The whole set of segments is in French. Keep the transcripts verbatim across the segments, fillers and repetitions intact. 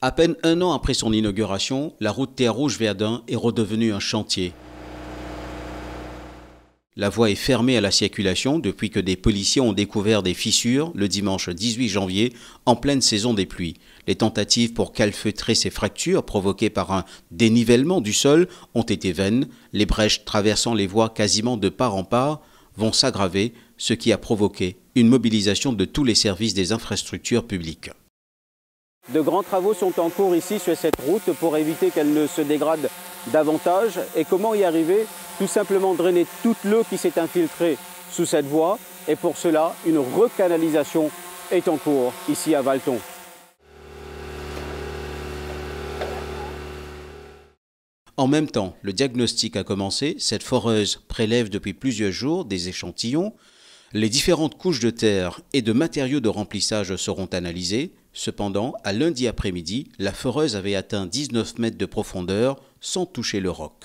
À peine un an après son inauguration, la route Terre Rouge-Verdun est redevenue un chantier. La voie est fermée à la circulation depuis que des policiers ont découvert des fissures le dimanche dix-huit janvier en pleine saison des pluies. Les tentatives pour calfeutrer ces fractures provoquées par un dénivellement du sol ont été vaines. Les brèches traversant les voies quasiment de part en part vont s'aggraver, ce qui a provoqué une mobilisation de tous les services des infrastructures publiques. De grands travaux sont en cours ici sur cette route pour éviter qu'elle ne se dégrade davantage. Et comment y arriver? Tout simplement drainer toute l'eau qui s'est infiltrée sous cette voie. Et pour cela, une recanalisation est en cours ici à Valton. En même temps, le diagnostic a commencé. Cette foreuse prélève depuis plusieurs jours des échantillons. Les différentes couches de terre et de matériaux de remplissage seront analysées. Cependant, à lundi après-midi, la foreuse avait atteint dix-neuf mètres de profondeur sans toucher le roc.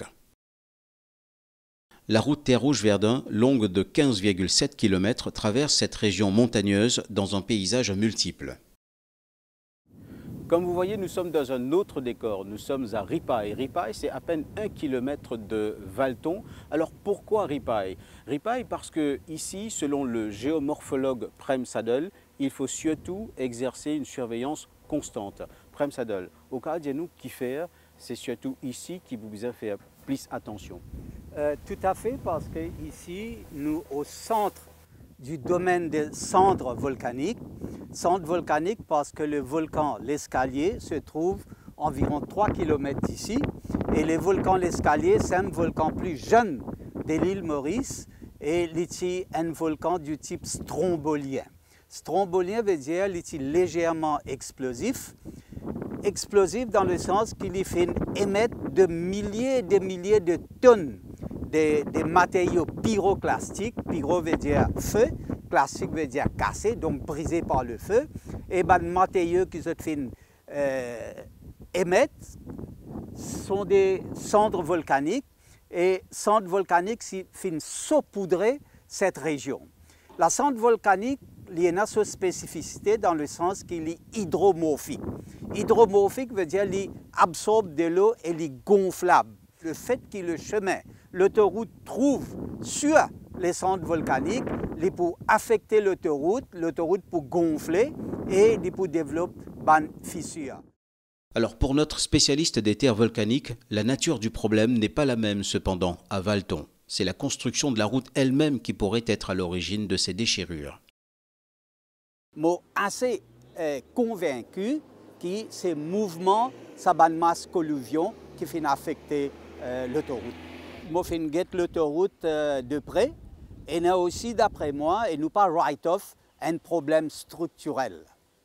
La route Terre Rouge-Verdun, longue de quinze virgule sept kilomètres, traverse cette région montagneuse dans un paysage multiple. Comme vous voyez, nous sommes dans un autre décor. Nous sommes à Ripaille. Ripaille, c'est à peine un kilomètre de Valton. Alors pourquoi Ripaille? Ripaille parce que ici, selon le géomorphologue Prem Sadel, il faut surtout exercer une surveillance constante. Prem Sadel, au cas de nous qui faire, c'est surtout ici qu'il vous besoin faire plus attention. Euh, tout à fait, parce que ici, nous au centre du domaine des cendres volcaniques. Cendres volcaniques parce que le volcan L'Escalier se trouve environ trois kilomètres d'ici. Et le volcan L'Escalier, c'est un volcan plus jeune de l'île Maurice et c'est un volcan du type strombolien. Strombolien veut dire qu'il est légèrement explosif. Explosif dans le sens qu'il fait émettre de milliers et de milliers de tonnes de, de matériaux pyroclastiques. Pyro veut dire feu, classique veut dire cassé, donc brisé par le feu. Et ben, les matériaux qui se font euh, émettre sont des cendres volcaniques. Et cendres volcaniques finissent saupoudrer cette région. La cendre volcanique, il y a une spécificité dans le sens qu'il est hydromorphique. Hydromorphique veut dire qu'il absorbe de l'eau et il est gonflable. Le fait que le chemin, l'autoroute trouve sur les cendres volcaniques, il peut affecter l'autoroute, l'autoroute peut gonfler et il peut développer une fissure. Alors pour notre spécialiste des terres volcaniques, la nature du problème n'est pas la même cependant à Valton. C'est la construction de la route elle-même qui pourrait être à l'origine de ces déchirures. Je suis assez euh, convaincu que ces mouvements, ça une masse colluvion qui finit affecter euh, l'autoroute. Je finis l'autoroute euh, de près et nous aussi, d'après moi, et nous pas write-off, un problème structurel.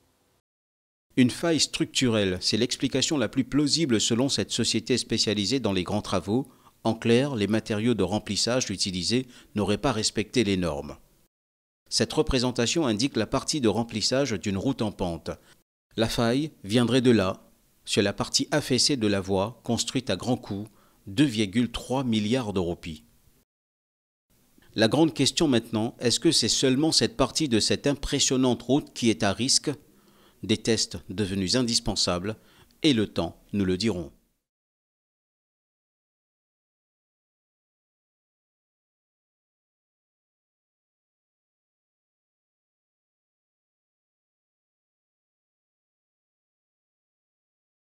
Une faille structurelle, c'est l'explication la plus plausible selon cette société spécialisée dans les grands travaux. En clair, les matériaux de remplissage utilisés n'auraient pas respecté les normes. Cette représentation indique la partie de remplissage d'une route en pente. La faille viendrait de là, sur la partie affaissée de la voie, construite à grands coûts, deux virgule trois milliards de roupies. La grande question maintenant, est-ce que c'est seulement cette partie de cette impressionnante route qui est à risque? Des tests devenus indispensables, et le temps nous le dirons.